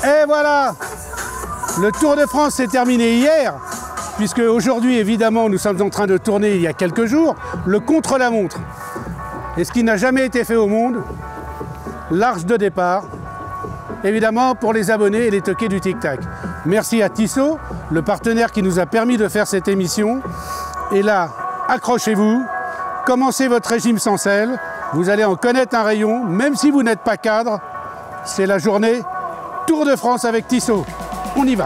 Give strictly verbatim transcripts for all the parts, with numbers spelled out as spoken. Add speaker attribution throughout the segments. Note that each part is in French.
Speaker 1: Et voilà, le Tour de France s'est terminé hier, puisque aujourd'hui, évidemment, nous sommes en train de tourner il y a quelques jours, le contre-la-montre. Et ce qui n'a jamais été fait au monde, l'arche de départ, évidemment pour les abonnés et les toqués du Tic Tac. Merci à Tissot, le partenaire qui nous a permis de faire cette émission. Et là, accrochez-vous, commencez votre régime sans sel, vous allez en connaître un rayon, même si vous n'êtes pas cadre. C'est la journée Tour de France avec Tissot. On y va.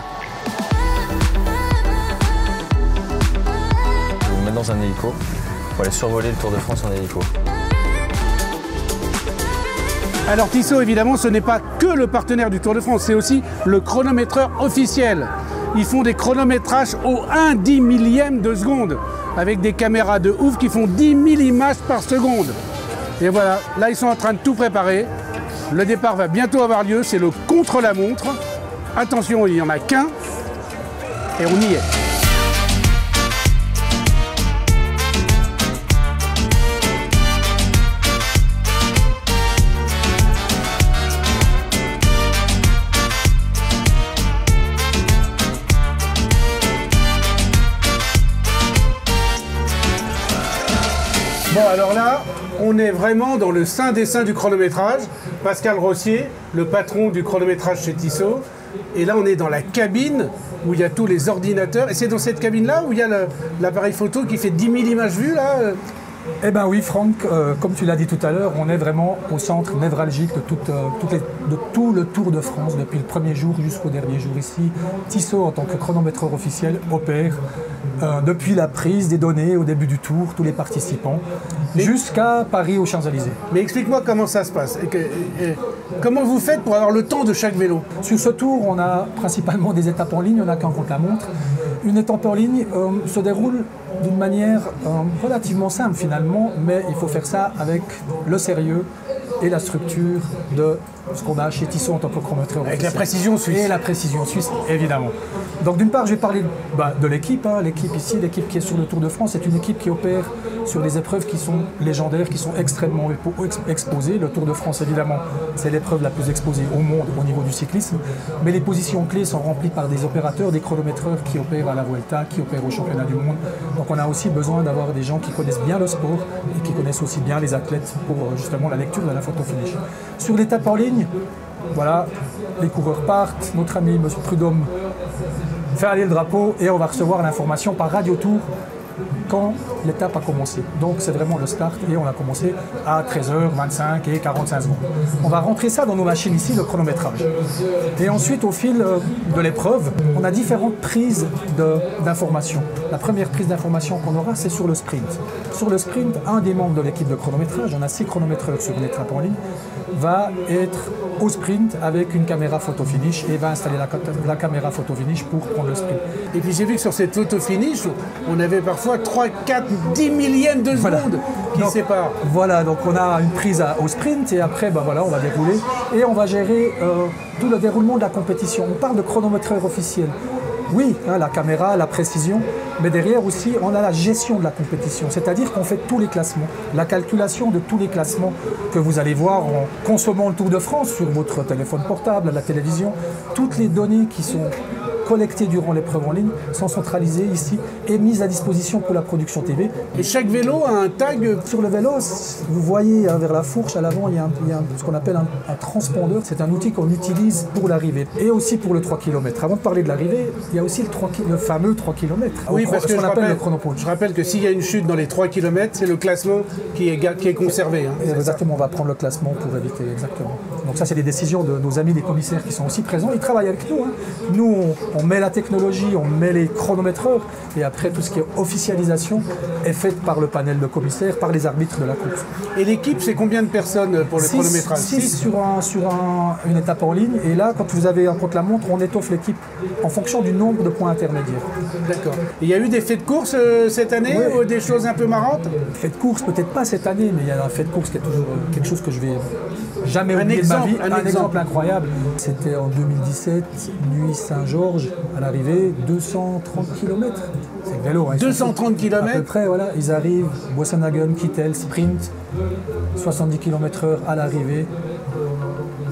Speaker 2: Je vais vous mettre dans un hélico pour aller survoler le Tour de France en hélico.
Speaker 1: Alors Tissot, évidemment, ce n'est pas que le partenaire du Tour de France, c'est aussi le chronométreur officiel. Ils font des chronométrages au un dix millième de seconde, avec des caméras de ouf qui font dix mille images par seconde. Et voilà, là ils sont en train de tout préparer. Le départ va bientôt avoir lieu, c'est le contre-la-montre. Attention, il n'y en a qu'un, et on y est. Bon, alors là, on est vraiment dans le sein des seins du chronométrage. Pascal Rossier, le patron du chronométrage chez Tissot. Et là, on est dans la cabine où il y a tous les ordinateurs. Et c'est dans cette cabine-là où il y a l'appareil photo qui fait dix mille images vues, là.
Speaker 3: Eh bien oui, Franck, euh, comme tu l'as dit tout à l'heure, on est vraiment au centre névralgique de, toute, euh, toutes les, de tout le Tour de France, depuis le premier jour jusqu'au dernier jour ici. Tissot, en tant que chronométreur officiel, opère euh, depuis la prise des données au début du Tour, tous les participants, jusqu'à Paris aux Champs-Élysées.
Speaker 1: Mais explique-moi comment ça se passe. Et que, et, et, comment vous faites pour avoir le temps de chaque vélo?
Speaker 3: Sur ce Tour, on a principalement des étapes en ligne, on n'a qu'un contre-la-montre. Une étape en ligne euh, se déroule d'une manière euh, relativement simple finalement, mais il faut faire ça avec le sérieux et la structure de ce qu'on a chez Tissot en tant que chronométreur officiel.
Speaker 1: Avec la précision suisse.
Speaker 3: Et la précision suisse, évidemment. Donc d'une part, je vais parler bah, de l'équipe. Hein. L'équipe ici, l'équipe qui est sur le Tour de France, c'est une équipe qui opère sur des épreuves qui sont légendaires, qui sont extrêmement exposées. Le Tour de France, évidemment, c'est l'épreuve la plus exposée au monde au niveau du cyclisme. Mais les positions clés sont remplies par des opérateurs, des chronométreurs qui opèrent à la Vuelta, qui opèrent au championnat du monde. Donc on a aussi besoin d'avoir des gens qui connaissent bien le sport et qui connaissent aussi bien les athlètes pour justement la lecture de la photo finish. Sur l'étape en ligne, voilà, les coureurs partent, notre ami M. Prudhomme fait aller le drapeau et on va recevoir l'information par Radio Tour quand l'étape a commencé. Donc c'est vraiment le start et on a commencé à treize heures vingt-cinq et quarante-cinq secondes. On va rentrer ça dans nos machines ici, le chronométrage. Et ensuite, au fil de l'épreuve, on a différentes prises d'informations. La première prise d'information qu'on aura, c'est sur le sprint. Sur le sprint, un des membres de l'équipe de chronométrage, on a six chronométreurs sur l'étape en ligne, va être au sprint avec une caméra photo finish et va installer la, la caméra photo finish pour prendre le sprint.
Speaker 1: Et puis j'ai vu que sur cette photo finish, on avait parfois trois, quatre, dix millièmes de seconde voilà. qui donc, séparent.
Speaker 3: Voilà, donc on a une prise à, au sprint et après ben voilà, on va dérouler et on va gérer euh, tout le déroulement de la compétition. On parle de chronométreur officiel. Oui, hein, la caméra, la précision, mais derrière aussi, on a la gestion de la compétition, c'est-à-dire qu'on fait tous les classements, la calculation de tous les classements que vous allez voir en consommant le Tour de France sur votre téléphone portable, à la télévision, toutes les données qui sont collectées durant l'épreuve en ligne sont centralisées ici et mises à disposition pour la production T V.
Speaker 1: Et chaque vélo a un tag?
Speaker 3: Sur le vélo, vous voyez hein, vers la fourche à l'avant, il y a, un, il y a un, ce qu'on appelle un, un transpondeur. C'est un outil qu'on utilise pour l'arrivée et aussi pour le trois kilomètres. Avant de parler de l'arrivée, il y a aussi le, trois, le fameux trois kilomètres.
Speaker 1: Oui, parce que je rappelle,
Speaker 3: le chronopole.
Speaker 1: je rappelle que s'il y a une chute dans les trois kilomètres, c'est le classement qui est, qui est conservé. Hein,
Speaker 3: exactement, on va prendre le classement pour éviter, exactement. Donc ça, c'est des décisions de nos amis les commissaires qui sont aussi présents. Ils travaillent avec nous. Hein. Nous, on, on met la technologie, on met les chronométreurs et après tout ce qui est officialisation est fait par le panel de commissaires, par les arbitres de la course.
Speaker 1: Et l'équipe, c'est combien de personnes pour le six, chronométrage?
Speaker 3: six sur, un, sur un, une étape en ligne et là, quand vous avez un contre-la-montre, on étoffe l'équipe en fonction du nombre de points intermédiaires.
Speaker 1: D'accord. Il y a eu des faits de course euh, cette année oui. ou des choses un peu marrantes?
Speaker 3: Fait de course, peut-être pas cette année, mais il y a un fait de course qui est toujours quelque chose que je vais jamais
Speaker 1: un
Speaker 3: oublier
Speaker 1: exemple,
Speaker 3: de ma vie.
Speaker 1: Un,
Speaker 3: un
Speaker 1: exemple.
Speaker 3: exemple incroyable. C'était en deux mille dix-sept, Nuit Saint-Georges, à l'arrivée, deux cent trente kilomètres. C'est le vélo. Hein,
Speaker 1: deux cent trente kilomètres
Speaker 3: à peu près, voilà. Ils arrivent, Boissenhagen, Kittel, sprint, soixante-dix kilomètres heure à l'arrivée.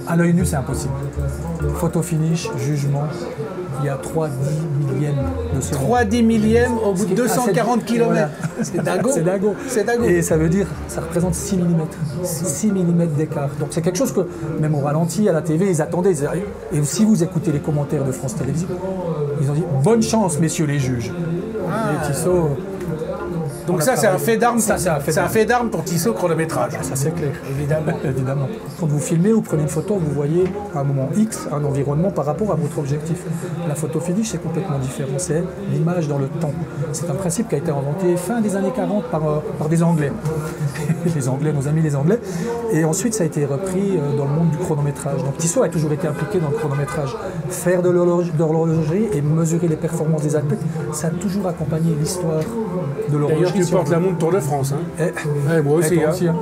Speaker 3: À l'œil nu, c'est impossible. Photo finish, jugement, il y a trois dix millièmes de seconde.
Speaker 1: trois dix millièmes au bout de deux cent quarante kilomètres.
Speaker 3: Voilà.
Speaker 1: C'est dingo.
Speaker 3: C'est dingo.
Speaker 1: C'est dingo.
Speaker 3: Et ça veut dire, ça représente six millimètres. six millimètres d'écart. Donc c'est quelque chose que, même au ralenti, à la T V, ils attendaient. Ils disaient, et si vous écoutez les commentaires de France Télévisions, ils ont dit, bonne chance, messieurs les juges.
Speaker 1: Ah.
Speaker 3: Et Tissot...
Speaker 1: Donc ça, c'est un fait d'armes.
Speaker 3: Ça, c'est un fait d'armes.
Speaker 1: un fait d'armes pour Tissot chronométrage.
Speaker 3: Ah, ça c'est clair.
Speaker 1: Évidemment.
Speaker 3: Évidemment. Quand vous filmez ou prenez une photo, vous voyez à un moment X un environnement par rapport à votre objectif. La photo finish, c'est complètement différent. C'est l'image dans le temps. C'est un principe qui a été inventé fin des années quarante par, euh, par des Anglais. Les Anglais, nos amis les Anglais. Et ensuite, ça a été repris euh, dans le monde du chronométrage. Donc Tissot a toujours été impliqué dans le chronométrage. Faire de l'horlogerie et mesurer les performances des athlètes, ça a toujours accompagné l'histoire de l'horlogerie.
Speaker 1: Tu portes la montre Tour de France. Hein.
Speaker 3: Et,
Speaker 1: ouais, moi aussi.
Speaker 3: et, toi
Speaker 1: hein.
Speaker 3: aussi, hein.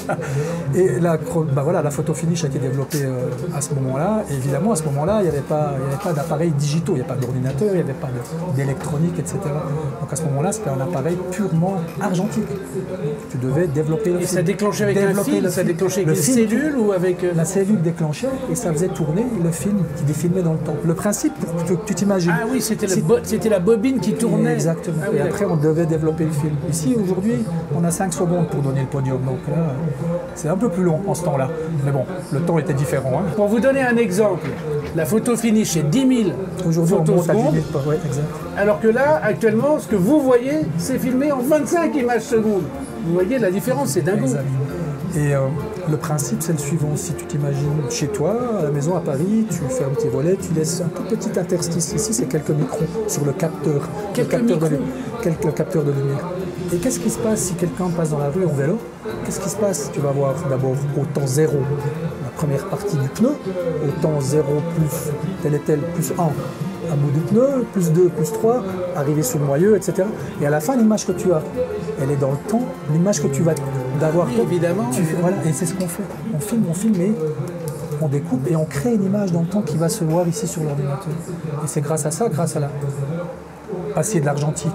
Speaker 3: Et la, bah voilà, la photo finish a été développée euh, à ce moment-là. Et évidemment, à ce moment-là, il n'y avait pas, pas d'appareils digitaux, il n'y avait pas d'ordinateur, il n'y avait pas d'électronique, et cetera. Donc à ce moment-là, c'était un appareil purement argentique. Tu devais développer le
Speaker 1: Et
Speaker 3: film.
Speaker 1: ça déclenchait avec
Speaker 3: développer
Speaker 1: un fil,
Speaker 3: le
Speaker 1: ça déclenchait avec
Speaker 3: le
Speaker 1: une
Speaker 3: film,
Speaker 1: cellule ou avec...
Speaker 3: La cellule déclenchait et ça faisait tourner le film qui défilmait dans le temps. Le principe, pour que tu t'imagines...
Speaker 1: Ah oui, c'était la, bo la bobine qui tournait.
Speaker 3: Exactement.
Speaker 1: Ah oui,
Speaker 3: et après, on devait développer le film. Ici, aujourd'hui, on a cinq secondes pour donner le podium. Donc là, c'est un peu plus long en ce temps-là. Mais bon, le temps était différent. Hein.
Speaker 1: Pour vous donner un exemple, la photo finish, c'est dix mille
Speaker 3: Aujourd'hui, on monte à dix mille. Ouais, exact.
Speaker 1: Alors que là, actuellement, ce que vous voyez, c'est filmé en vingt-cinq images secondes. Vous voyez la différence, c'est dingo.
Speaker 3: Exact. Et euh, le principe, c'est le suivant. Si tu t'imagines chez toi, à la maison à Paris, tu fais un petit volet, tu laisses un tout petit interstice. Ici, c'est quelques microns sur le capteur.
Speaker 1: Quelques
Speaker 3: le capteur,
Speaker 1: microns.
Speaker 3: de, quelques capteurs de lumière. Et qu'est-ce qui se passe si quelqu'un passe dans la rue en vélo? Qu'est-ce qui se passe? Tu vas voir d'abord au temps zéro, la première partie du pneu, au temps zéro plus tel et tel plus un, un bout du pneu, plus deux, plus trois, arriver sur le moyeu, et cetera. Et à la fin, l'image que tu as, elle est dans le temps, l'image que tu vas d'avoir.
Speaker 1: Oui, évidemment.
Speaker 3: Tu, voilà, et c'est ce qu'on fait. On filme, on filme et on découpe et on crée une image dans le temps qui va se voir ici sur l'ordinateur. Et c'est grâce à ça, grâce à la passer de l'argentique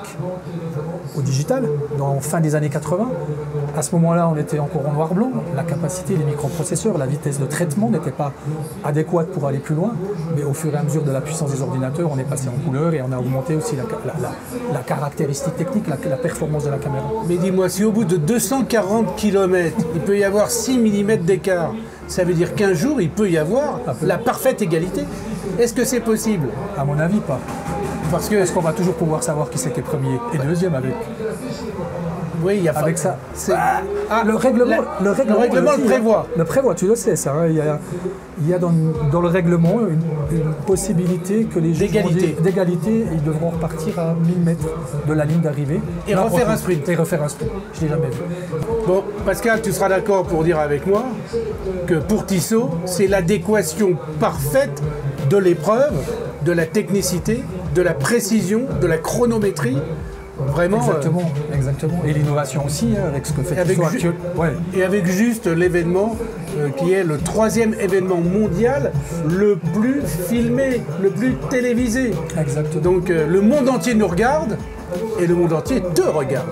Speaker 3: au digital, dans fin des années quatre-vingts. À ce moment-là, on était encore en noir-blanc. La capacité, les microprocesseurs, la vitesse de traitement n'était pas adéquate pour aller plus loin. Mais au fur et à mesure de la puissance des ordinateurs, on est passé en couleur et on a augmenté aussi la, la, la, la caractéristique technique, la, la performance de la caméra.
Speaker 1: Mais dis-moi, si au bout de deux cent quarante kilomètres, il peut y avoir six millimètres d'écart, ça veut dire qu'un jour, il peut y avoir la parfaite égalité. Est-ce que c'est possible?
Speaker 3: À mon avis, pas.
Speaker 1: Parce que
Speaker 3: Est-ce qu'on va toujours pouvoir savoir qui c'était premier et deuxième avec
Speaker 1: Oui, il y a
Speaker 3: avec
Speaker 1: pas...
Speaker 3: ça.
Speaker 1: Ah, ah,
Speaker 3: le règlement,
Speaker 1: la...
Speaker 3: le règlement,
Speaker 1: le, règlement
Speaker 3: le,
Speaker 1: le prévoit.
Speaker 3: Le prévoit, tu le sais ça. Hein. Il y a, il y a dans, dans le règlement une, une possibilité que les juges
Speaker 1: d'égalité.
Speaker 3: Vont, d'égalité, ils devront repartir à mille mètres de la ligne d'arrivée.
Speaker 1: Et
Speaker 3: non,
Speaker 1: refaire un sprint.
Speaker 3: Et refaire un sprint. Je l'ai jamais vu.
Speaker 1: Bon, Pascal, tu seras d'accord pour dire avec moi que pour Tissot, c'est l'adéquation parfaite de l'épreuve, de la technicité, de la précision, de la chronométrie. Vraiment.
Speaker 3: Exactement, euh, exactement. Et l'innovation aussi, hein, avec ce que fait Tissot actuel. Ouais.
Speaker 1: Et avec juste l'événement euh, qui est le troisième événement mondial le plus filmé, le plus télévisé.
Speaker 3: Exactement.
Speaker 1: Donc euh, le monde entier nous regarde et le monde entier te regarde.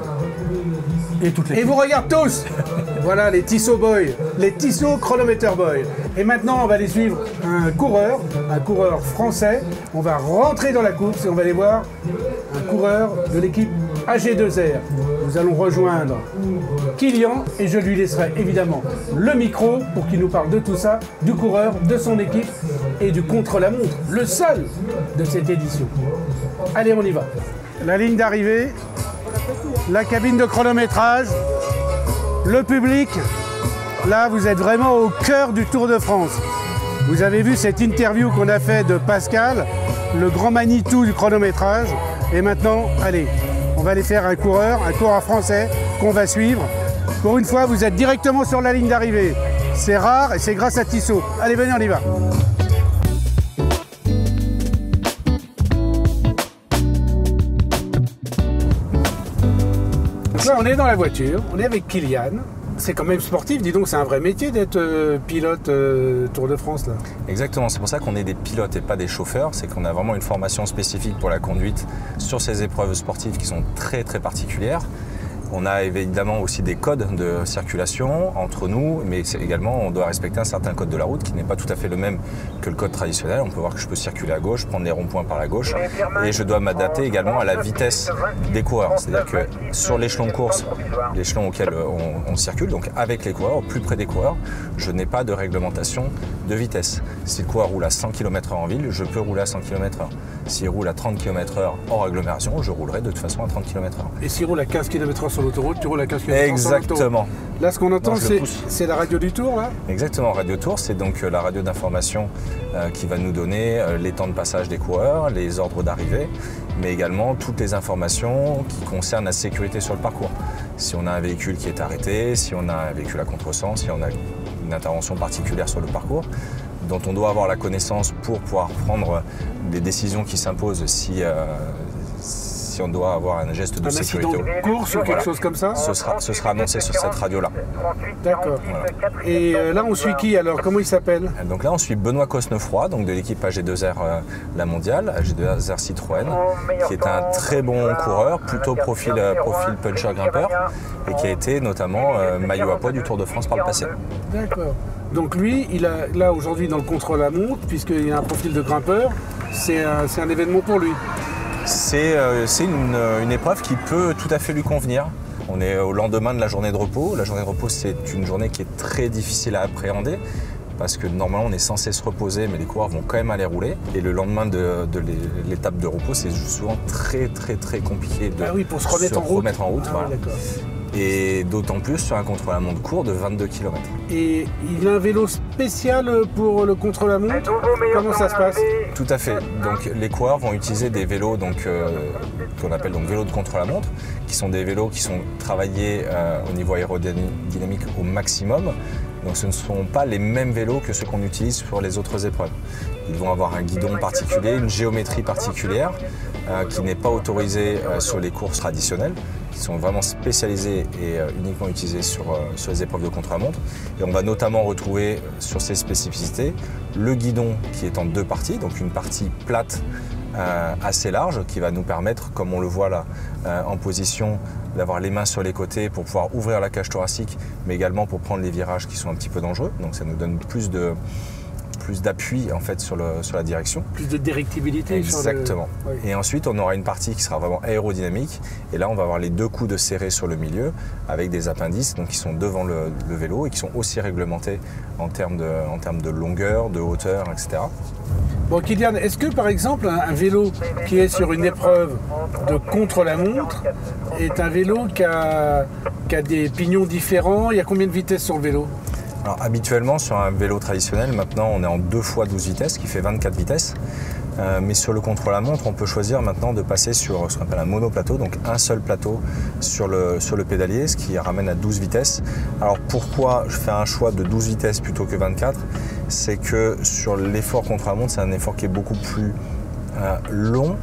Speaker 3: Et toutes les.
Speaker 1: Et vous regardez tous. Voilà les Tissot Boys, les Tissot Chronometer Boys. Et maintenant, on va aller suivre un coureur, un coureur français. On va rentrer dans la course et on va aller voir un coureur de l'équipe A G deux R. Nous allons rejoindre Kylian et je lui laisserai évidemment le micro pour qu'il nous parle de tout ça, du coureur, de son équipe et du contre-la-montre, le seul de cette édition. Allez, on y va. La ligne d'arrivée, la cabine de chronométrage, le public. Là, vous êtes vraiment au cœur du Tour de France. Vous avez vu cette interview qu'on a fait de Pascal, le grand Manitou du chronométrage. Et maintenant, allez, on va aller faire un coureur, un coureur français qu'on va suivre. Pour une fois, vous êtes directement sur la ligne d'arrivée. C'est rare et c'est grâce à Tissot. Allez, venez, on y va. Donc là, on est dans la voiture, on est avec Kylian. C'est quand même sportif, dis donc, c'est un vrai métier d'être euh, pilote euh, Tour de France là.
Speaker 2: Exactement, c'est pour ça qu'on est des pilotes et pas des chauffeurs, c'est qu'on a vraiment une formation spécifique pour la conduite sur ces épreuves sportives qui sont très très particulières. On a évidemment aussi des codes de circulation entre nous, mais également on doit respecter un certain code de la route qui n'est pas tout à fait le même que le code traditionnel. On peut voir que je peux circuler à gauche, prendre les ronds-points par la gauche, et je dois m'adapter également à la vitesse des coureurs. C'est-à-dire que sur l'échelon de course, l'échelon auquel on, on circule, donc avec les coureurs, au plus près des coureurs, je n'ai pas de réglementation de vitesse. Si le coureur roule à cent kilomètres heure en ville, je peux rouler à cent kilomètres heure. S'il roule à trente kilomètres heure hors agglomération, je roulerai de toute façon à trente kilomètres heure.
Speaker 1: Et s'il roule à quinze kilomètres heure sur l'autoroute, tu roules à quinze kilomètres heure sur l'autoroute.
Speaker 2: Exactement.
Speaker 1: Là, ce qu'on entend, c'est la radio du Tour, là?
Speaker 2: Exactement, Radio Tour, c'est donc la radio d'information euh, qui va nous donner euh, les temps de passage des coureurs, les ordres d'arrivée, mais également toutes les informations qui concernent la sécurité sur le parcours. Si on a un véhicule qui est arrêté, si on a un véhicule à contresens, si on a une intervention particulière sur le parcours, dont on doit avoir la connaissance pour pouvoir prendre des décisions qui s'imposent si, euh, si on doit avoir un geste de
Speaker 1: un
Speaker 2: sécurité.
Speaker 1: Un accident de course ou quelque voilà. chose comme ça
Speaker 2: ce sera, ce sera annoncé sur cette radio-là.
Speaker 1: D'accord. Voilà. Et euh, là, on suit qui alors? Comment il s'appelle?
Speaker 2: Donc là, on suit Benoît Cosnefroy, donc de l'équipe A G deux R euh, La Mondiale, A G deux R Citroën, qui est un très bon coureur, plutôt profil, euh, profil puncher-grimpeur, et qui a été notamment euh, maillot à poids du Tour de France par le passé.
Speaker 1: D'accord. Donc lui, il a là aujourd'hui dans le contre-la-montre, puisqu'il a un profil de grimpeur, c'est un, un événement pour lui.
Speaker 2: C'est euh, une, une épreuve qui peut tout à fait lui convenir. On est au lendemain de la journée de repos. La journée de repos, c'est une journée qui est très difficile à appréhender parce que normalement on est censé se reposer, mais les coureurs vont quand même aller rouler. Et le lendemain de, de l'étape de repos, c'est souvent très très très compliqué de
Speaker 1: ah oui, pour se remettre
Speaker 2: se
Speaker 1: en route.
Speaker 2: Remettre en route
Speaker 1: ah,
Speaker 2: voilà.
Speaker 1: oui,
Speaker 2: Et d'autant plus sur un contre-la-montre court de vingt-deux kilomètres.
Speaker 1: Et il a un vélo spécial pour le contre-la-montre? Comment ça se passe?
Speaker 2: Tout à fait. Donc les coureurs vont utiliser des vélos donc, euh, qu'on appelle donc vélos de contre-la-montre, qui sont des vélos qui sont travaillés euh, au niveau aérodynamique au maximum. Donc ce ne sont pas les mêmes vélos que ceux qu'on utilise sur les autres épreuves. Ils vont avoir un guidon particulier, une géométrie particulière euh, qui n'est pas autorisée euh, sur les courses traditionnelles, qui sont vraiment spécialisées et euh, uniquement utilisées sur, euh, sur les épreuves de contre-la-montre. Et on va notamment retrouver sur ces spécificités le guidon qui est en deux parties, donc une partie plate euh, assez large qui va nous permettre, comme on le voit là euh, en position, d'avoir les mains sur les côtés pour pouvoir ouvrir la cage thoracique, mais également pour prendre les virages qui sont un petit peu dangereux. Donc ça nous donne plus de plus d'appui en fait sur, le, sur la direction.
Speaker 1: Plus de directibilité.
Speaker 2: Exactement.
Speaker 1: Sur le... oui.
Speaker 2: Et ensuite on aura une partie qui sera vraiment aérodynamique. Et là on va avoir les deux coudes serrés sur le milieu avec des appendices donc, qui sont devant le, le vélo et qui sont aussi réglementés en termes de, en termes de longueur, de hauteur, et cetera.
Speaker 1: Bon Kylian, est-ce que par exemple un, un vélo qui est sur une épreuve de contre-la-montre est un vélo qui a, qui a des pignons différents? Il y a combien de vitesses sur le vélo?
Speaker 2: Alors, habituellement, sur un vélo traditionnel, maintenant, on est en deux fois douze vitesses, qui fait vingt-quatre vitesses. Euh, mais sur le contre-la-montre, on peut choisir maintenant de passer sur ce qu'on appelle un monoplateau, donc un seul plateau sur le, sur le pédalier, ce qui ramène à douze vitesses. Alors pourquoi je fais un choix de douze vitesses plutôt que vingt-quatre? C'est que sur l'effort contre-la-montre, c'est un effort qui est beaucoup plus euh, long.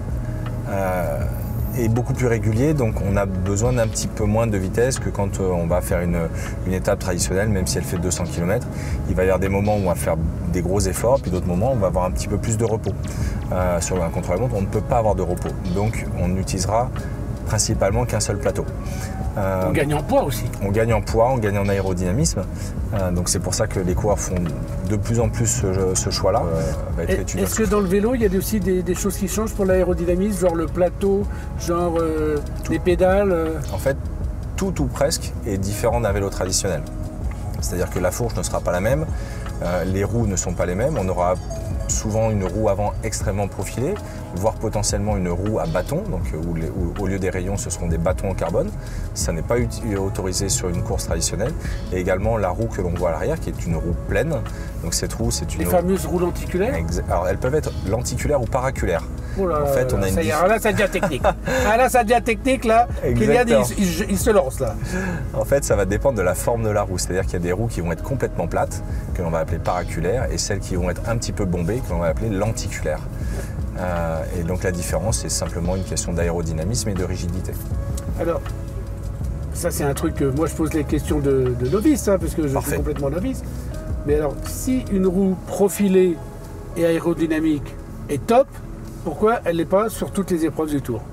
Speaker 2: Euh, est beaucoup plus régulier, donc on a besoin d'un petit peu moins de vitesse que quand on va faire une, une étape traditionnelle, même si elle fait deux cents kilomètres. Il va y avoir des moments où on va faire des gros efforts, puis d'autres moments où on va avoir un petit peu plus de repos. Euh, sur un contre-la-montre, on ne peut pas avoir de repos, donc on n'utilisera principalement qu'un seul plateau.
Speaker 1: Euh, on gagne en poids aussi.
Speaker 2: On gagne en poids, on gagne en aérodynamisme. Euh, donc c'est pour ça que les coureurs font de plus en plus ce, ce choix-là. Euh,
Speaker 1: Est-ce que dans le vélo, il y a aussi des, des choses qui changent pour l'aérodynamisme, genre le plateau, genre euh, les pédales euh...
Speaker 2: En fait, tout ou presque est différent d'un vélo traditionnel. C'est-à-dire que la fourche ne sera pas la même, euh, les roues ne sont pas les mêmes. On aura souvent une roue avant extrêmement profilée, voire potentiellement une roue à bâton, donc où, les, où au lieu des rayons ce seront des bâtons en carbone. Ça n'est pas autorisé sur une course traditionnelle. Et également la roue que l'on voit à l'arrière, qui est une roue pleine. Donc cette roue, c'est une
Speaker 1: les
Speaker 2: roue...
Speaker 1: fameuses roues lenticulaires.
Speaker 2: Alors elles peuvent être lenticulaires ou paraculaires.
Speaker 1: Oh là,
Speaker 2: en fait, on a une
Speaker 1: ça y est, alors là, ça devient technique. ah, là, ça devient technique, là. Kylian, il, il, il se lance, là.
Speaker 2: En fait, ça va dépendre de la forme de la roue. C'est-à-dire qu'il y a des roues qui vont être complètement plates, que l'on va appeler paraculaires, et celles qui vont être un petit peu bombées, que l'on va appeler lenticulaires. Euh, et donc, la différence, c'est simplement une question d'aérodynamisme et de rigidité.
Speaker 1: Alors, ça, c'est un truc que moi, je pose les questions de, de novice, hein, parce que je Parfait. suis complètement novice. Mais alors, si une roue profilée et aérodynamique est top, pourquoi elle n'est pas sur toutes les épreuves du Tour?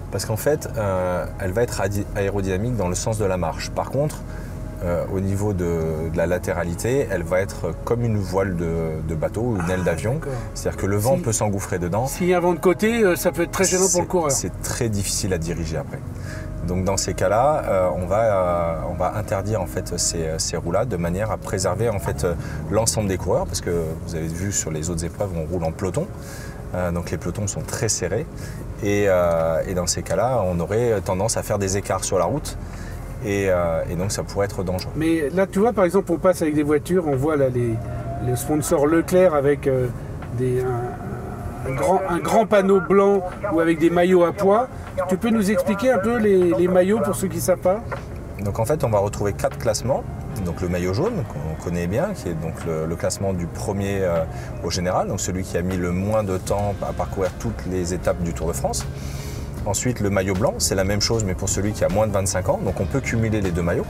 Speaker 2: Parce qu'en fait, euh, elle va être aérodynamique dans le sens de la marche. Par contre, euh, au niveau de, de la latéralité, elle va être comme une voile de, de bateau ou une aile d'avion. C'est-à-dire que le vent
Speaker 1: si,
Speaker 2: peut s'engouffrer dedans.
Speaker 1: S'il y a un vent de côté, ça peut être très gênant pour le coureur.
Speaker 2: C'est très difficile à diriger après. Donc dans ces cas-là, euh, on, va, euh, on va interdire en fait ces, ces roues-là de manière à préserver en fait l'ensemble des coureurs, parce que vous avez vu sur les autres épreuves, on roule en peloton, euh, donc les pelotons sont très serrés, et, euh, et dans ces cas-là, on aurait tendance à faire des écarts sur la route, et, euh, et donc ça pourrait être dangereux.
Speaker 1: Mais là, tu vois, par exemple, on passe avec des voitures, on voit là les, les sponsors Leclerc avec euh, des, un, un, grand, un grand panneau blanc ou avec des maillots à pois. Tu peux nous expliquer un peu les, les maillots pour ceux qui ne savent pas?
Speaker 2: Donc en fait, on va retrouver quatre classements. Donc le maillot jaune, qu'on connaît bien, qui est donc le, le classement du premier euh, au général, donc celui qui a mis le moins de temps à parcourir toutes les étapes du Tour de France. Ensuite, le maillot blanc, c'est la même chose, mais pour celui qui a moins de vingt-cinq ans. Donc on peut cumuler les deux maillots.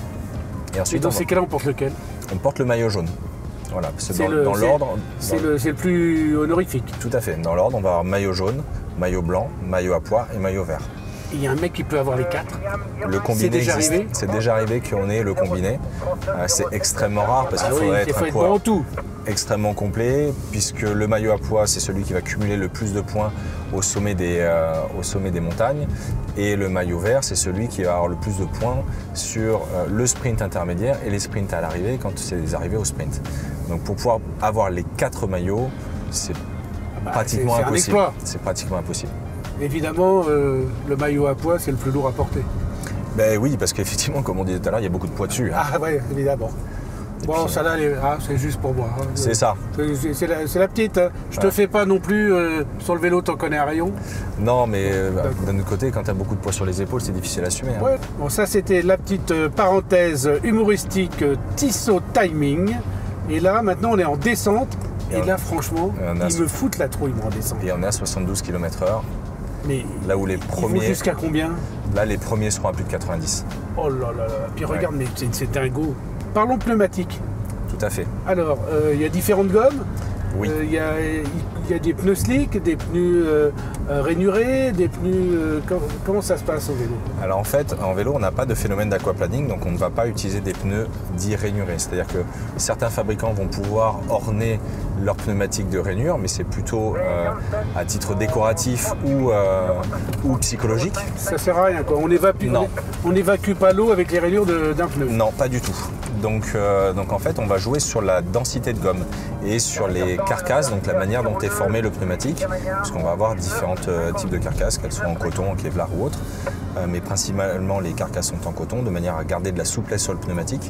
Speaker 1: Et ensuite, Et dans ces cas-là, on porte lequel?
Speaker 2: On porte le maillot jaune. Voilà, c'est dans,
Speaker 1: le,
Speaker 2: dans l'ordre.
Speaker 1: C'est le, le plus honorifique.
Speaker 2: Tout à fait. Dans l'ordre, on va avoir maillot jaune, maillot blanc, maillot à pois et maillot vert.
Speaker 1: Il y a un mec qui peut avoir les quatre.
Speaker 2: Le combiné,
Speaker 1: c'est déjà
Speaker 2: existe.
Speaker 1: arrivé.
Speaker 2: C'est déjà arrivé qu'on ait le combiné. Euh, c'est extrêmement rare parce qu'il
Speaker 1: ah
Speaker 2: faudrait
Speaker 1: oui,
Speaker 2: être
Speaker 1: faut
Speaker 2: un
Speaker 1: être
Speaker 2: coureur
Speaker 1: bon en tout.
Speaker 2: extrêmement complet, puisque le maillot à pois, c'est celui qui va cumuler le plus de points au sommet des, euh, au sommet des montagnes, et le maillot vert, c'est celui qui va avoir le plus de points sur euh, le sprint intermédiaire et les sprints à l'arrivée quand c'est des arrivées au sprint. Donc pour pouvoir avoir les quatre maillots, c'est bah, pratiquement impossible. C'est pratiquement impossible.
Speaker 1: Évidemment, euh, le maillot à pois, c'est le plus lourd à porter.
Speaker 2: Ben oui, parce qu'effectivement, comme on disait tout à l'heure, il y a beaucoup de poids dessus. Hein.
Speaker 1: Ah oui, évidemment. Et bon, ça là, ah, c'est juste pour moi. Hein.
Speaker 2: C'est ça.
Speaker 1: C'est la, la petite. Hein. Je ouais. te fais pas non plus, euh, sur le vélo, t'en connais un rayon.
Speaker 2: Non, mais euh, d'un autre côté, quand tu as beaucoup de poids sur les épaules, c'est difficile à assumer. Hein.
Speaker 1: Ouais. Bon, ça, c'était la petite euh, parenthèse humoristique euh, Tissot Timing. Et là, maintenant, on est en descente. Et, et on... là, franchement, ils me foutent la trouille, moi, en descente.
Speaker 2: Et on est à soixante-douze kilomètres heure.
Speaker 1: Mais
Speaker 2: là où les premiers.
Speaker 1: Jusqu'à combien?
Speaker 2: Là, les premiers seront à plus de quatre-vingt-dix.
Speaker 1: Oh là là là. Puis regarde, ouais. mais c'est dingo. Parlons pneumatique.
Speaker 2: Tout à fait.
Speaker 1: Alors, il euh, y a différentes gommes.
Speaker 2: Oui.
Speaker 1: Il euh, y, y a des pneus slick, des pneus euh, rainurés, des pneus. Euh, comment, comment ça se passe au vélo?
Speaker 2: Alors en fait, en vélo, on n'a pas de phénomène d'aquaplaning, donc on ne va pas utiliser des pneus dits rainurés. C'est-à-dire que certains fabricants vont pouvoir orner leurs pneumatiques de rainure, mais c'est plutôt euh, à titre décoratif ou, euh, ou psychologique.
Speaker 1: Ça sert à rien, quoi. On évacue, non. On n'évacue pas l'eau avec les rainures d'un pneu.
Speaker 2: Non, pas du tout. Donc, euh, donc en fait, on va jouer sur la densité de gomme et sur les carcasses, donc la manière dont est formé le pneumatique, parce qu'on va avoir différents euh, types de carcasses, qu'elles soient en coton, en Kevlar ou autre, euh, mais principalement les carcasses sont en coton, de manière à garder de la souplesse sur le pneumatique.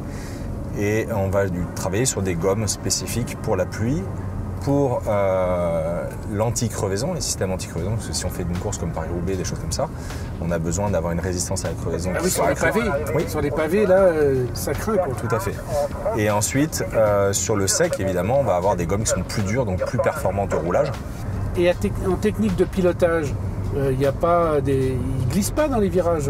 Speaker 2: Et on va travailler sur des gommes spécifiques pour la pluie, pour euh, l'anti-crevaison, les systèmes anti-crevaison, parce que si on fait une course comme Paris-Roubaix, des choses comme ça, on a besoin d'avoir une résistance à la crevaison.
Speaker 1: Ah oui, sur les pavés, oui. Sur les pavés, là, euh, ça craint, quoi.
Speaker 2: Tout à fait. Et ensuite, euh, sur le sec, évidemment, on va avoir des gommes qui sont plus dures, donc plus performantes au roulage.
Speaker 1: Et en technique de pilotage, il euh, n'y a pas des... Ils glissent pas dans les virages.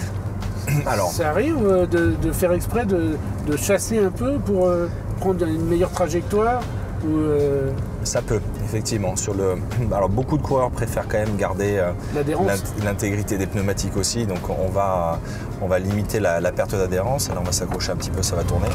Speaker 1: Ils... Alors, ça arrive de, de faire exprès de, de chasser un peu pour euh, prendre une meilleure trajectoire? Ou euh...
Speaker 2: Ça peut, effectivement. Sur le... Alors, beaucoup de coureurs préfèrent quand même garder euh, l'intégrité des pneumatiques aussi. Donc on va, on va limiter la, la perte d'adhérence. Alors on va s'accrocher un petit peu, ça va tourner.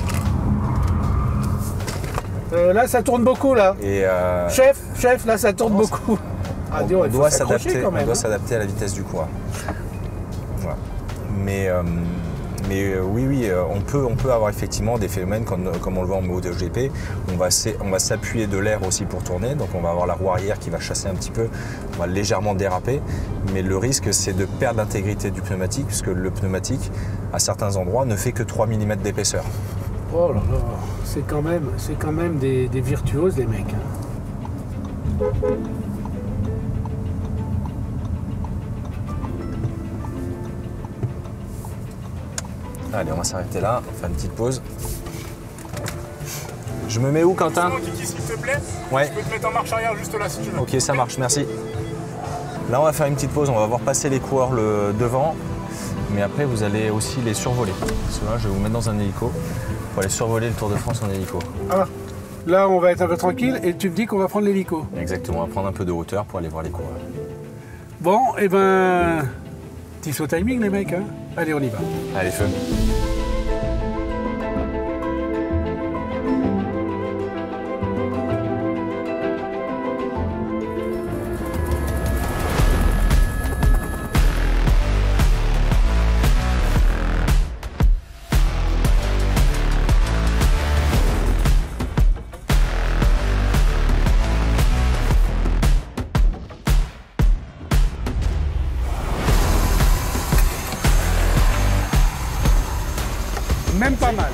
Speaker 1: Euh, là, ça tourne beaucoup, là.
Speaker 2: Et euh...
Speaker 1: Chef, chef, là, ça tourne
Speaker 2: non,
Speaker 1: beaucoup.
Speaker 2: Ah, on, Dieu, on doit s'adapter hein. à la vitesse du coureur. Voilà. Mais... Euh... Mais euh, oui, oui, euh, on, peut, on peut avoir effectivement des phénomènes comme, comme on le voit en MotoGP. On va, on va s'appuyer de l'air aussi pour tourner, donc on va avoir la roue arrière qui va chasser un petit peu, on va légèrement déraper. Mais le risque, c'est de perdre l'intégrité du pneumatique, puisque le pneumatique, à certains endroits, ne fait que trois millimètres d'épaisseur.
Speaker 1: Oh là là, c'est quand même, c'est quand même des, des virtuoses, les mecs. Hein.
Speaker 2: Allez, on va s'arrêter là, on va faire une petite pause. Je me mets où, Quentin?
Speaker 4: Kiki, s'il te plaît.
Speaker 2: Ouais.
Speaker 4: Je peux te mettre en marche arrière juste là si tu veux.
Speaker 2: Ok, ça marche, merci. Là, on va faire une petite pause, on va voir passer les coureurs le devant, mais après, vous allez aussi les survoler. Parce que là, je vais vous mettre dans un hélico pour aller survoler le Tour de France en hélico.
Speaker 1: Ah, là, on va être un peu tranquille et tu me dis qu'on va prendre l'hélico.
Speaker 2: Exactement, on va prendre un peu de hauteur pour aller voir les coureurs.
Speaker 1: Bon, et eh ben, Petit saut timing les mecs, hein. Allez, on y va.
Speaker 2: Allez, feu.
Speaker 1: Même pas mal.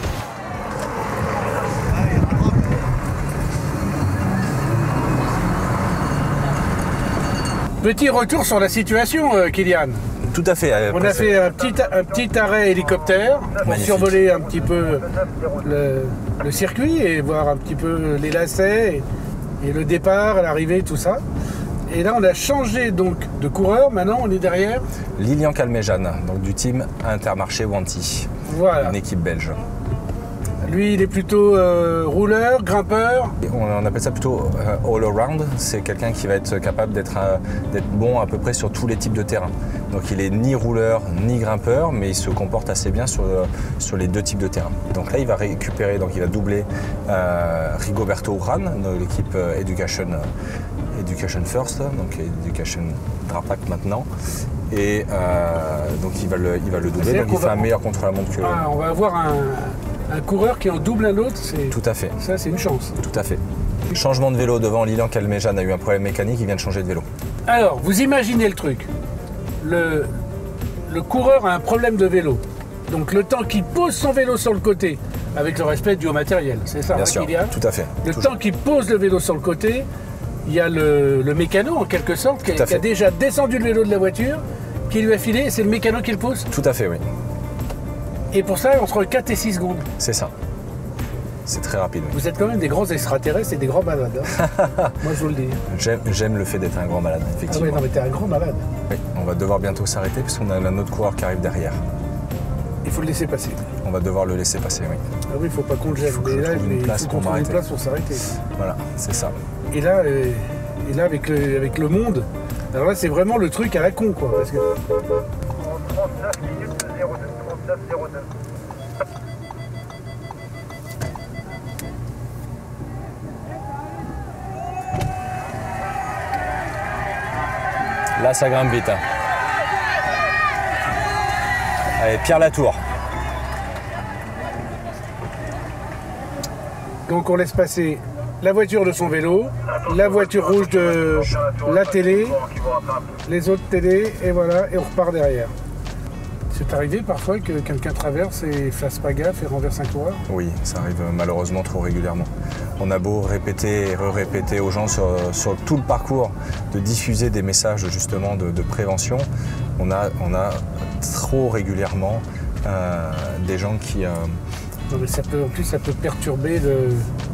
Speaker 1: Petit retour sur la situation, euh, Kylian.
Speaker 2: Tout à fait. euh,
Speaker 1: On a
Speaker 2: passé-
Speaker 1: fait un petit, un petit arrêt hélicoptère pour
Speaker 2: Magnifique.
Speaker 1: survoler un petit peu le, le circuit et voir un petit peu les lacets et, et le départ, l'arrivée, tout ça. Et là, on a changé donc de coureur. Maintenant, on est derrière.
Speaker 2: Lilian Calmejane, donc du team Intermarché Wanty,
Speaker 1: Voilà.
Speaker 2: une équipe belge.
Speaker 1: Lui, il est plutôt euh, rouleur, grimpeur.
Speaker 2: Et on appelle ça plutôt euh, all-around. C'est quelqu'un qui va être capable d'être euh, d'être bon à peu près sur tous les types de terrain. Donc il est ni rouleur ni grimpeur, mais il se comporte assez bien sur, euh, sur les deux types de terrain. Donc là, il va récupérer, donc il va doubler euh, Rigoberto Urán de l'équipe euh, Education, euh, Education First, donc Education Drapac maintenant. Et euh, donc il va le, il va le doubler.
Speaker 1: C'est-à-dire
Speaker 2: Donc il
Speaker 1: qu'on
Speaker 2: fait
Speaker 1: va-
Speaker 2: un meilleur contre-la-montre que.
Speaker 1: Ah, on va avoir un, un coureur qui en double un autre. C'est,
Speaker 2: Tout à fait.
Speaker 1: ça, c'est une chance.
Speaker 2: Tout à fait. Changement de vélo devant. Lilian Calmejane a eu un problème mécanique, il vient de changer de vélo.
Speaker 1: Alors, vous imaginez le truc. Le, le coureur a un problème de vélo. Donc le temps qu'il pose son vélo sur le côté, avec le respect dû au matériel, c'est ça,
Speaker 2: Bien
Speaker 1: hein,
Speaker 2: sûr,
Speaker 1: Kylian
Speaker 2: tout à fait.
Speaker 1: Le
Speaker 2: Toujours.
Speaker 1: temps qu'il pose le vélo sur le côté, il y a le, le mécano, en quelque sorte, qui,
Speaker 2: Tout à
Speaker 1: qui a
Speaker 2: fait.
Speaker 1: déjà descendu le vélo de la voiture, qui lui a filé, et c'est le mécano qui le pose.
Speaker 2: Tout à fait, oui.
Speaker 1: Et pour ça, entre quatre et six secondes.
Speaker 2: C'est ça. C'est très rapide. oui.
Speaker 1: Vous êtes quand même des grands extraterrestres et des grands malades. hein. Moi, je vous le dis.
Speaker 2: J'aime, j'aime le fait d'être un grand malade,
Speaker 1: Ah ouais,
Speaker 2: effectivement.
Speaker 1: non, mais t'es un grand malade.
Speaker 2: Oui, on va devoir bientôt s'arrêter parce qu'on a un autre coureur qui arrive derrière.
Speaker 1: Il faut le laisser passer.
Speaker 2: On va devoir le laisser passer, oui.
Speaker 1: Ah oui, il faut pas qu'on le gêne.
Speaker 2: faut que
Speaker 1: Mais
Speaker 2: je
Speaker 1: là,
Speaker 2: trouve une
Speaker 1: mais il
Speaker 2: place
Speaker 1: faut
Speaker 2: pour
Speaker 1: qu'on trouve une
Speaker 2: m'arrêter.
Speaker 1: place pour s'arrêter.
Speaker 2: Voilà, c'est ça.
Speaker 1: Et là, euh, et là avec, le, avec le monde, alors là, c'est vraiment le truc à la con, quoi. Parce que
Speaker 5: trente-neuf minutes zéro deux. trente-neuf zéro deux.
Speaker 2: Là, ça grimpe vite. hein. Allez, Pierre Latour.
Speaker 1: donc on laisse passer la voiture de son vélo, la voiture rouge de la télé, les autres télés, et voilà, et on repart derrière. C'est arrivé parfois que quelqu'un traverse et fasse pas gaffe et renverse un coureur.
Speaker 2: Oui, ça arrive malheureusement trop régulièrement. On a beau répéter et re-répéter aux gens sur, sur tout le parcours de diffuser des messages justement de, de prévention, on a, on a trop régulièrement euh, des gens qui... euh,
Speaker 1: Non, mais ça peut, en plus, ça peut perturber le.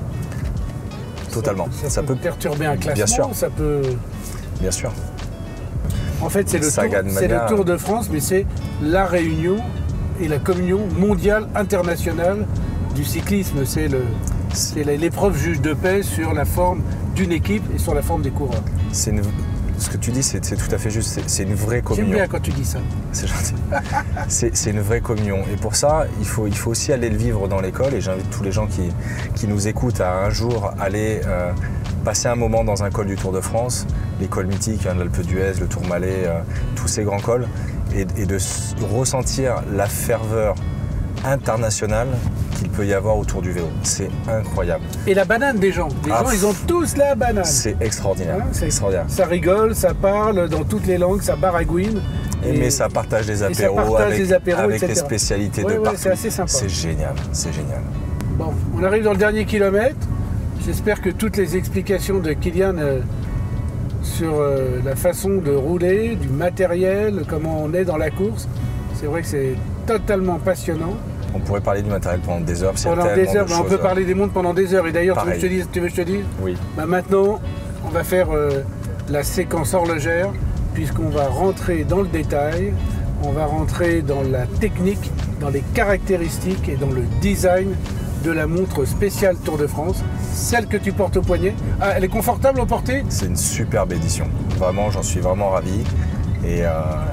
Speaker 2: totalement.
Speaker 1: Ça,
Speaker 2: Ça
Speaker 1: peut,
Speaker 2: peut,
Speaker 1: perturber un classement.
Speaker 2: bien sûr.
Speaker 1: Ça peut.
Speaker 2: bien sûr.
Speaker 1: En fait, c'est le, tour,
Speaker 2: Sagan
Speaker 1: c'est le
Speaker 2: Mania.
Speaker 1: Tour de France, mais c'est la réunion et la communion mondiale internationale du cyclisme. C'est le, c'est la- l'épreuve juge de paix sur la forme d'une équipe et sur la forme des coureurs.
Speaker 2: C'est une- ce que tu dis, c'est c'est tout à fait juste. C'est- C'est une vraie
Speaker 1: J'aime
Speaker 2: communion.
Speaker 1: bien quand tu dis ça.
Speaker 2: C'est gentil. C'est c'est une vraie communion. Et pour ça, il faut, il faut aussi aller le vivre dans l'école. Et j'invite tous les gens qui, qui nous écoutent à un jour aller euh, passer un moment dans un col du Tour de France, les cols mythiques, hein, l'Alpe d'Huez, le Tourmalet, euh, tous ces grands cols, et, et de s- ressentir la ferveur internationale qu'il peut y avoir autour du vélo. C'est incroyable.
Speaker 1: Et la banane des gens. Les
Speaker 2: Ah,
Speaker 1: gens, ils ont tous la banane.
Speaker 2: C'est extraordinaire.
Speaker 1: Hein, c'est-
Speaker 2: extraordinaire.
Speaker 1: Ça rigole, ça parle dans toutes les langues, ça baragouine.
Speaker 2: Et mais ça partage des
Speaker 1: ça
Speaker 2: apéros
Speaker 1: partage
Speaker 2: avec,
Speaker 1: des apéros,
Speaker 2: avec
Speaker 1: et cetera.
Speaker 2: les spécialités
Speaker 1: Ouais,
Speaker 2: de
Speaker 1: ouais,
Speaker 2: partout.
Speaker 1: c'est assez sympa.
Speaker 2: C'est génial, c'est génial.
Speaker 1: Bon, on arrive dans le dernier kilomètre. J'espère que toutes les explications de Kylian euh, sur euh, la façon de rouler, du matériel, comment on est dans la course, c'est vrai que c'est totalement passionnant.
Speaker 2: On pourrait parler du matériel pendant des heures. parce qu'il y a
Speaker 1: Pendant
Speaker 2: tellement
Speaker 1: des heures,
Speaker 2: de
Speaker 1: mais on
Speaker 2: choses.
Speaker 1: peut parler des montres pendant des heures. Et d'ailleurs, tu veux que je te
Speaker 2: Pareil.
Speaker 1: dise, tu veux que je te dise
Speaker 2: Oui.
Speaker 1: Bah maintenant, on va faire euh, la séquence horlogère, puisqu'on va rentrer dans le détail, on va rentrer dans la technique, dans les caractéristiques et dans le design de la montre spéciale Tour de France, celle que tu portes au poignet. Ah, elle est confortable au porter?
Speaker 2: C'est une superbe édition. Vraiment, j'en suis vraiment ravi. Et euh,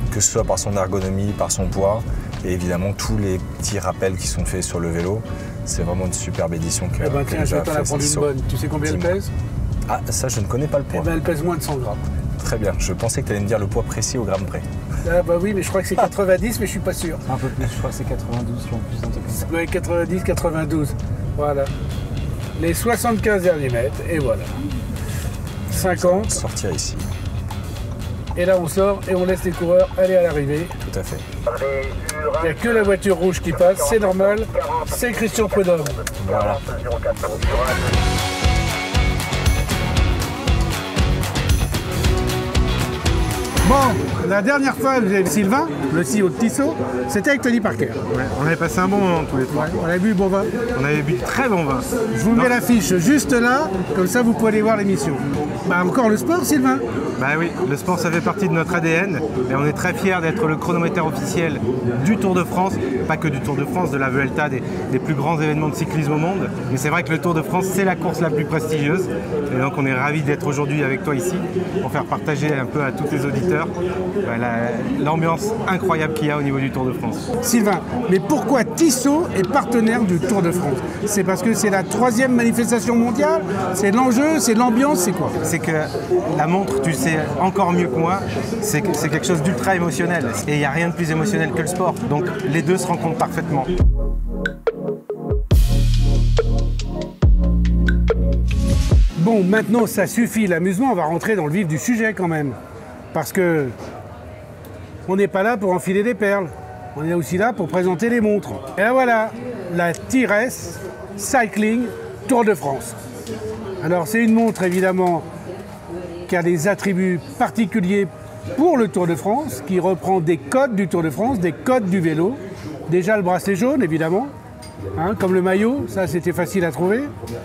Speaker 2: que ce soit par son ergonomie, par son poids, et évidemment tous les petits rappels qui sont faits sur le vélo. C'est vraiment une superbe édition que,
Speaker 1: eh ben,
Speaker 2: que
Speaker 1: tiens,
Speaker 2: nous
Speaker 1: je
Speaker 2: a
Speaker 1: vais t'en
Speaker 2: fait
Speaker 1: apprendre une
Speaker 2: Tissot.
Speaker 1: bonne. Tu sais combien elle
Speaker 2: Dis-moi.
Speaker 1: pèse?
Speaker 2: Ah, ça je ne connais pas le
Speaker 1: Eh
Speaker 2: poids.
Speaker 1: ben, elle pèse moins de cent grammes.
Speaker 2: Très bien, je pensais que tu allais me dire le poids précis au gramme près.
Speaker 1: Ah bah oui, mais je crois que c'est quatre-vingt-dix, mais je suis pas sûr.
Speaker 6: Un peu plus, je crois que c'est quatre-vingt-douze ou en plus, un truc comme ça.
Speaker 1: Ouais, quatre-vingt-dix, quatre-vingt-douze. Voilà. Les soixante-quinze derniers mètres, et voilà. cinquante.
Speaker 2: Sortir ici,
Speaker 1: Et là, on sort et on laisse les coureurs aller à l'arrivée.
Speaker 2: tout à fait.
Speaker 1: Il n'y a que la voiture rouge qui passe, c'est normal. C'est Christian Prudhomme.
Speaker 2: Voilà.
Speaker 1: Bon, la dernière fois, vous avez vu Sylvain, le C E O de Tissot, c'était avec Tony Parker.
Speaker 7: Ouais, on avait passé un bon moment tous les trois.
Speaker 1: On a bu bon vin.
Speaker 7: On avait bu de très bon vin.
Speaker 1: Je vous mets l'affiche juste là, comme ça vous pouvez aller voir l'émission. Bah encore le sport, Sylvain.
Speaker 7: Bah oui, le sport ça fait partie de notre A D N et on est très fiers d'être le chronomètre officiel du Tour de France, pas que du Tour de France, de la Vuelta, des, des plus grands événements de cyclisme au monde. Mais c'est vrai que le Tour de France c'est la course la plus prestigieuse et donc on est ravis d'être aujourd'hui avec toi ici pour faire partager un peu à tous les auditeurs bah, la- l'ambiance incroyable qu'il y a au niveau du Tour de France.
Speaker 1: Sylvain, mais pourquoi Tissot est partenaire du Tour de France? C'est parce que c'est la troisième manifestation mondiale? C'est l'enjeu? C'est l'ambiance? C'est quoi?
Speaker 7: C'est que la montre, tu sais encore mieux que moi, c'est que- c'est quelque chose d'ultra émotionnel. Et il n'y a rien de plus émotionnel que le sport. Donc les deux se rencontrent parfaitement.
Speaker 1: Bon, maintenant ça suffit l'amusement, on va rentrer dans le vif du sujet quand même. Parce que on n'est pas là pour enfiler des perles, on est aussi là pour présenter les montres. Et là voilà, la T R S Cycling Tour de France. Alors c'est une montre évidemment qui a des attributs particuliers pour le Tour de France, qui reprend des codes du Tour de France, des codes du vélo. Déjà le bracelet jaune évidemment, hein, comme le maillot, ça c'était facile à trouver.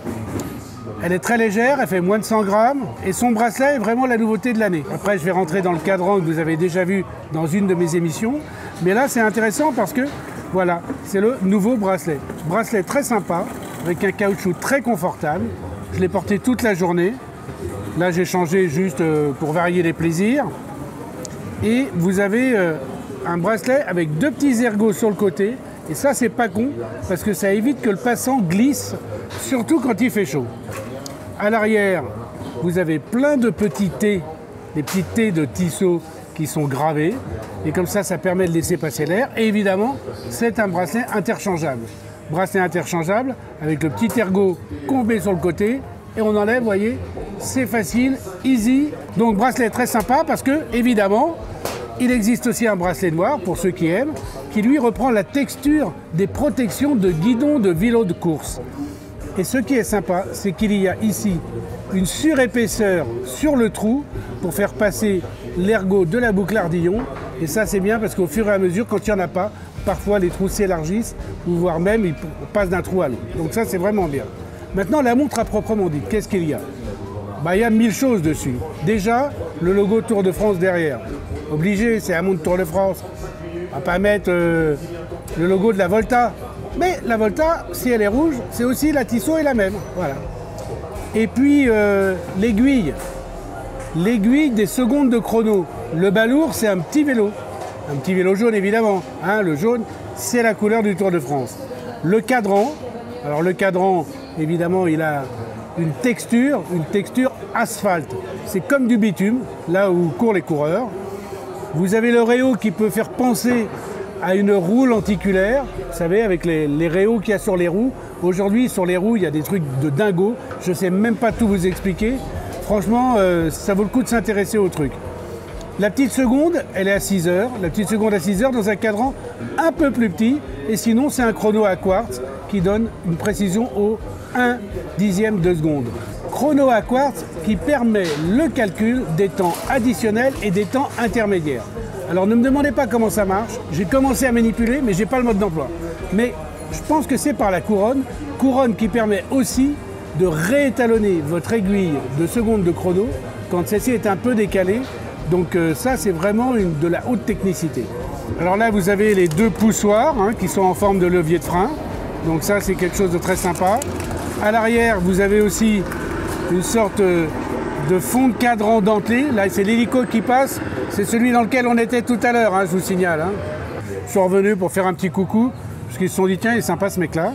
Speaker 1: Elle est très légère, elle fait moins de cent grammes et son bracelet est vraiment la nouveauté de l'année. Après, je vais rentrer dans le cadran que vous avez déjà vu dans une de mes émissions. Mais là, c'est intéressant parce que, voilà, c'est le nouveau bracelet. Bracelet très sympa, avec un caoutchouc très confortable. Je l'ai porté toute la journée. Là, j'ai changé juste euh, pour varier les plaisirs. Et vous avez euh, un bracelet avec deux petits ergots sur le côté. Et ça, c'est pas con, parce que ça évite que le passant glisse, surtout quand il fait chaud. À l'arrière, vous avez plein de petits T, des petits T de Tissot qui sont gravés. Et comme ça, ça permet de laisser passer l'air. Et évidemment, c'est un bracelet interchangeable. Bracelet interchangeable avec le petit ergot qu'on met sur le côté. Et on enlève, vous voyez, c'est facile, easy. Donc bracelet très sympa parce que, évidemment, il existe aussi un bracelet noir, pour ceux qui aiment, qui lui reprend la texture des protections de guidon de vélo de course. Et ce qui est sympa, c'est qu'il y a ici une surépaisseur sur le trou pour faire passer l'ergot de la boucle Ardillon. Et ça, c'est bien parce qu'au fur et à mesure, quand il n'y en a pas, parfois les trous s'élargissent, ou voire même ils passent d'un trou à l'autre. Donc ça, c'est vraiment bien. Maintenant, la montre à proprement dit, qu'est-ce qu'il y a? Bah, il y a mille choses dessus. Déjà, le logo Tour de France derrière. Obligé, c'est un montre Tour de France. On va pas mettre euh, le logo de la Volta. Mais la Volta, si elle est rouge, c'est aussi la Tissot est la même. Voilà. Et puis euh, l'aiguille. L'aiguille des secondes de chrono. Le balourd, c'est un petit vélo. Un petit vélo jaune, évidemment. Hein, le jaune, c'est la couleur du Tour de France. Le cadran. Alors le cadran, évidemment, il a une texture, une texture asphalte. C'est comme du bitume, là où courent les coureurs. Vous avez le réo qui peut faire penser à une roue lenticulaire, vous savez, avec les, les réos qu'il y a sur les roues. Aujourd'hui, sur les roues, il y a des trucs de dingo. Je ne sais même pas tout vous expliquer. Franchement, euh, ça vaut le coup de s'intéresser au truc. La petite seconde, elle est à six heures. La petite seconde à six heures dans un cadran un peu plus petit. Et sinon, c'est un chrono à quartz qui donne une précision au un dixième de seconde. Chrono à quartz qui permet le calcul des temps additionnels et des temps intermédiaires. Alors ne me demandez pas comment ça marche, j'ai commencé à manipuler mais j'ai pas le mode d'emploi. Mais je pense que c'est par la couronne, couronne qui permet aussi de réétalonner votre aiguille de seconde de chrono quand celle-ci est un peu décalée. Donc euh, ça c'est vraiment une, de la haute technicité. Alors là vous avez les deux poussoirs hein, qui sont en forme de levier de frein. Donc ça c'est quelque chose de très sympa. À l'arrière vous avez aussi une sorte de fond de cadran dentelé. Là, c'est l'hélico qui passe. C'est celui dans lequel on était tout à l'heure, hein, je vous signale. Hein. Ils sont revenus pour faire un petit coucou, parce qu'ils se sont dit, tiens, il est sympa ce mec-là.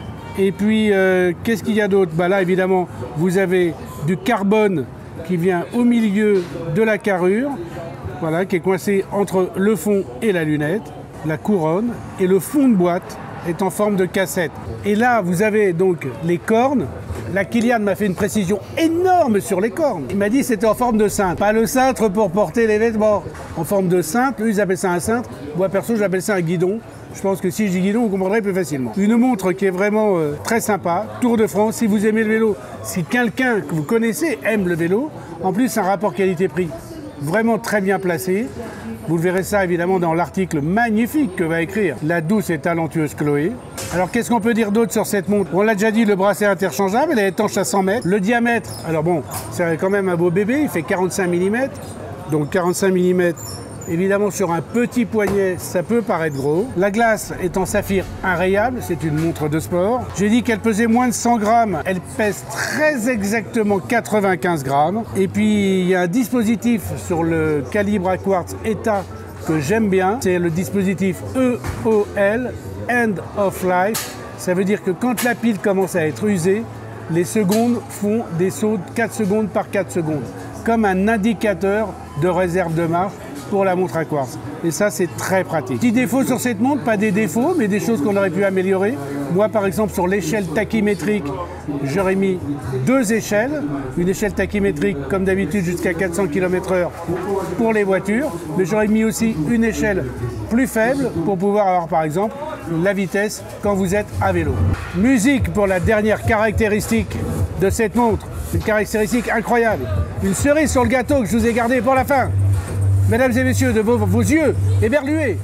Speaker 1: Et puis, euh, qu'est-ce qu'il y a d'autre? Bah là, évidemment, vous avez du carbone qui vient au milieu de la carrure, voilà, qui est coincé entre le fond et la lunette, la couronne, et le fond de boîte est en forme de cassette. Et là, vous avez donc les cornes. La Kylian m'a fait une précision énorme sur les cornes. Il m'a dit que c'était en forme de cintre. Pas le cintre pour porter les vêtements. En forme de cintre, eux ils appellent ça un cintre. Moi perso, j'appelle ça un guidon. Je pense que si je dis guidon, vous comprendrez plus facilement. Une montre qui est vraiment euh, très sympa. Tour de France, si vous aimez le vélo, si quelqu'un que vous connaissez aime le vélo, en plus un rapport qualité-prix vraiment très bien placé. Vous verrez ça évidemment dans l'article magnifique que va écrire la douce et talentueuse Chloé. Alors qu'est-ce qu'on peut dire d'autre sur cette montre? On l'a déjà dit, le bracelet interchangeable, elle est étanche à cent mètres. Le diamètre, alors bon, c'est quand même un beau bébé, il fait quarante-cinq millimètres. Donc quarante-cinq millimètres, évidemment sur un petit poignet, ça peut paraître gros. La glace est en saphir inrayable, c'est une montre de sport. J'ai dit qu'elle pesait moins de cent grammes, elle pèse très exactement quatre-vingt-quinze grammes. Et puis il y a un dispositif sur le calibre à quartz ETA que j'aime bien, c'est le dispositif E O L, End of Life. Ça veut dire que quand la pile commence à être usée, les secondes font des sauts de quatre secondes par quatre secondes, comme un indicateur de réserve de marche pour la montre à quartz. Et ça, c'est très pratique. Petit défaut sur cette montre, pas des défauts, mais des choses qu'on aurait pu améliorer. Moi, par exemple, sur l'échelle tachymétrique, j'aurais mis deux échelles. Une échelle tachymétrique, comme d'habitude, jusqu'à quatre cents kilomètres heure pour les voitures. Mais j'aurais mis aussi une échelle plus faible pour pouvoir avoir, par exemple, la vitesse quand vous êtes à vélo. Musique pour la dernière caractéristique de cette montre. Une caractéristique incroyable. Une cerise sur le gâteau que je vous ai gardé pour la fin. Mesdames et messieurs, de vos, vos yeux éberlués,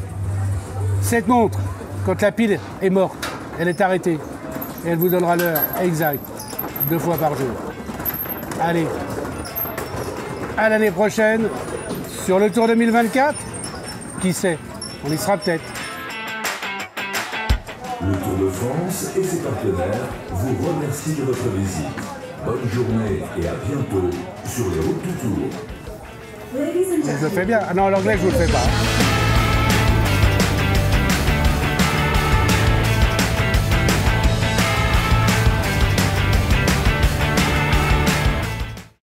Speaker 1: cette montre, quand la pile est morte, elle est arrêtée. Et elle vous donnera l'heure exacte, deux fois par jour. Allez, à l'année prochaine, sur le Tour deux mille vingt-quatre, qui sait, on y sera peut-être.
Speaker 8: Le Tour de France et ses partenaires vous remercient de votre visite. Bonne journée et à bientôt sur les routes du Tour.
Speaker 1: Je le fais bien. Ah non, l'anglais, je ne vous le fais pas.